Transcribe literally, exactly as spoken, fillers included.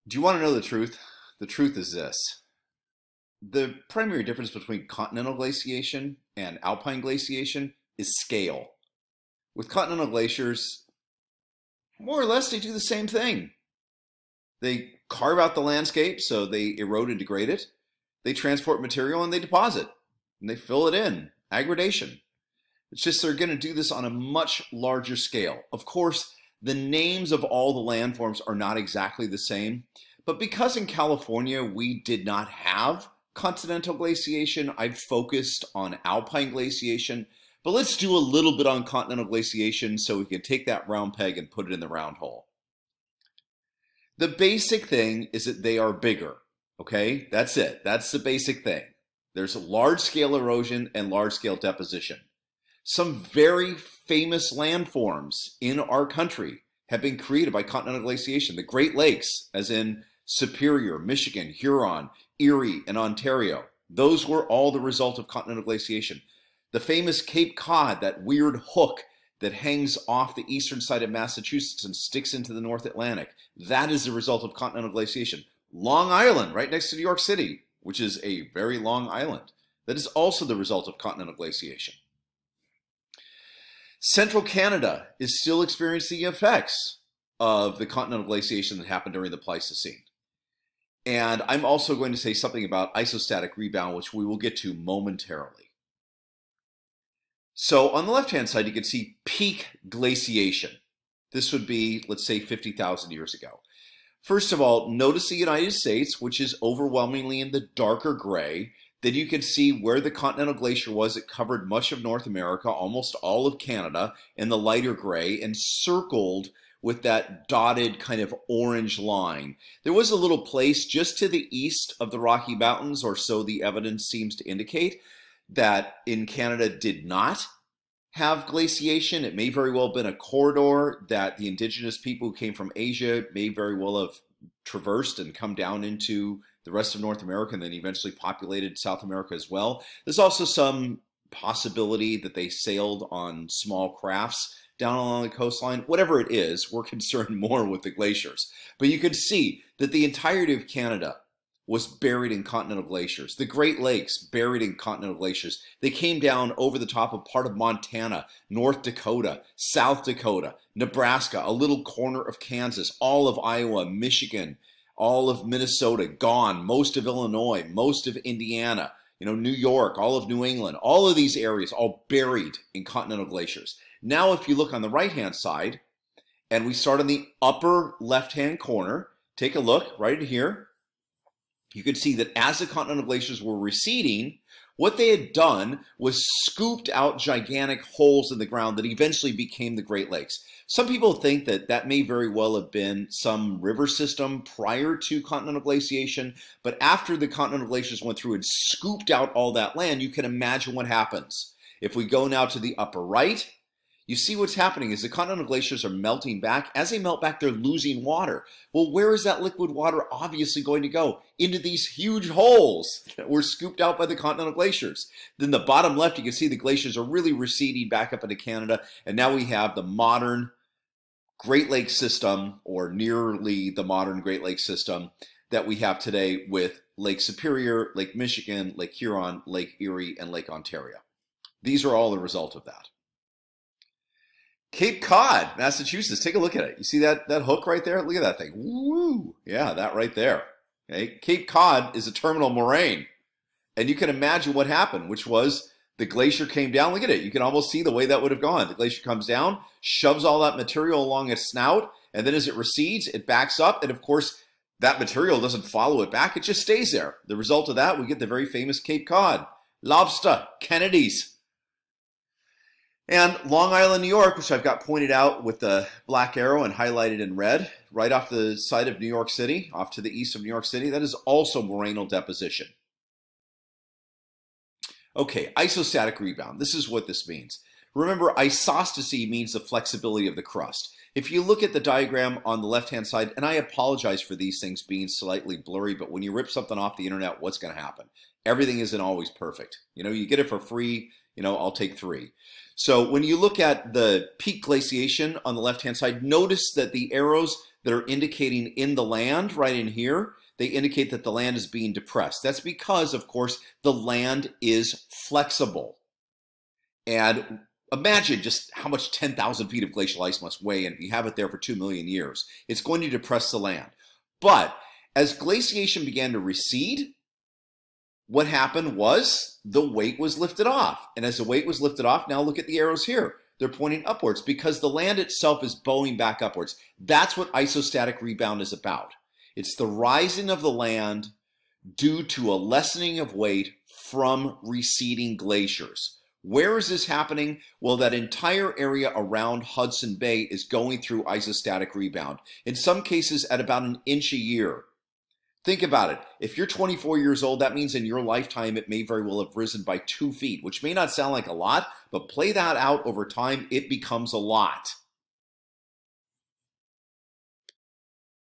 Do you want to know the truth? The truth is this. The primary difference between continental glaciation and alpine glaciation is scale. With continental glaciers, more or less they do the same thing. They carve out the landscape, so they erode and degrade it. They transport material and they deposit, and they fill it in, aggradation. It's just they're going to do this on a much larger scale. Of course, the names of all the landforms are not exactly the same, but because in California we did not have continental glaciation, I've focused on alpine glaciation, but let's do a little bit on continental glaciation so we can take that round peg and put it in the round hole. The basic thing is that they are bigger, okay? That's it. That's the basic thing. There's large-scale erosion and large-scale deposition. Some very famous landforms in our country have been created by continental glaciation. The Great Lakes, as in Superior, Michigan, Huron, Erie, and Ontario. Those were all the result of continental glaciation. The famous Cape Cod, that weird hook that hangs off the eastern side of Massachusetts and sticks into the North Atlantic, that is the result of continental glaciation. Long Island, right next to New York City, which is a very long island, that is also the result of continental glaciation. Central Canada is still experiencing the effects of the continental glaciation that happened during the Pleistocene. And I'm also going to say something about isostatic rebound, which we will get to momentarily. So on the left-hand side, you can see peak glaciation. This would be, let's say, fifty thousand years ago. First of all, notice the United States, which is overwhelmingly in the darker gray. Then you can see where the continental glacier was. It covered much of North America, almost all of Canada, in the lighter gray, and circled with that dotted kind of orange line. There was a little place just to the east of the Rocky Mountains, or so the evidence seems to indicate, that in Canada did not have glaciation. It may very well have been a corridor that the indigenous people who came from Asia may very well have traversed and come down into the rest of North America and then eventually populated South America as well. There's also some possibility that they sailed on small crafts down along the coastline. Whatever it is, we're concerned more with the glaciers. But you can see that the entirety of Canada was buried in continental glaciers. The Great Lakes buried in continental glaciers. They came down over the top of part of Montana, North Dakota, South Dakota, Nebraska, a little corner of Kansas, all of Iowa, Michigan, all of Minnesota, gone, most of Illinois, most of Indiana, you know, New York, all of New England, all of these areas all buried in continental glaciers. Now, if you look on the right-hand side, and we start on the upper left-hand corner, take a look right here. You can see that as the continental glaciers were receding, what they had done was scooped out gigantic holes in the ground that eventually became the Great Lakes. Some people think that that may very well have been some river system prior to continental glaciation, but after the continental glaciers went through and scooped out all that land, you can imagine what happens. If we go now to the upper right, you see what's happening is the continental glaciers are melting back. As they melt back, they're losing water. Well, where is that liquid water obviously going to go? Into these huge holes that were scooped out by the continental glaciers. Then the bottom left, you can see the glaciers are really receding back up into Canada. And now we have the modern Great Lakes system, or nearly the modern Great Lakes system that we have today with Lake Superior, Lake Michigan, Lake Huron, Lake Erie, and Lake Ontario. These are all the result of that. Cape Cod, Massachusetts. Take a look at it. You see that, that hook right there? Look at that thing. Woo! Yeah, that right there. Okay? Cape Cod is a terminal moraine. And you can imagine what happened, which was the glacier came down. Look at it. You can almost see the way that would have gone. The glacier comes down, shoves all that material along its snout, and then as it recedes, it backs up. And of course, that material doesn't follow it back. It just stays there. The result of that, we get the very famous Cape Cod. Lobster, Kennedy's. And Long Island, New York, which I've got pointed out with the black arrow and highlighted in red, right off the side of New York City, off to the east of New York City, that is also morainal deposition. Okay, isostatic rebound. This is what this means. Remember, isostasy means the flexibility of the crust. If you look at the diagram on the left-hand side, and I apologize for these things being slightly blurry, but when you rip something off the internet, what's going to happen? Everything isn't always perfect. You know, you get it for free, you know, I'll take three. So when you look at the peak glaciation on the left-hand side, notice that the arrows, that are indicating in the land right in here, they indicate that the land is being depressed. That's because, of course, the land is flexible. And imagine just how much ten thousand feet of glacial ice must weigh, and if you have it there for two million years, it's going to depress the land. But as glaciation began to recede, what happened was the weight was lifted off. And as the weight was lifted off, now look at the arrows here. They're pointing upwards because the land itself is bowing back upwards. That's what isostatic rebound is about. It's the rising of the land due to a lessening of weight from receding glaciers. Where is this happening? Well, that entire area around Hudson Bay is going through isostatic rebound. In some cases at about an inch a year. Think about it. If you're twenty-four years old, that means in your lifetime it may very well have risen by two feet, which may not sound like a lot, but play that out over time, it becomes a lot.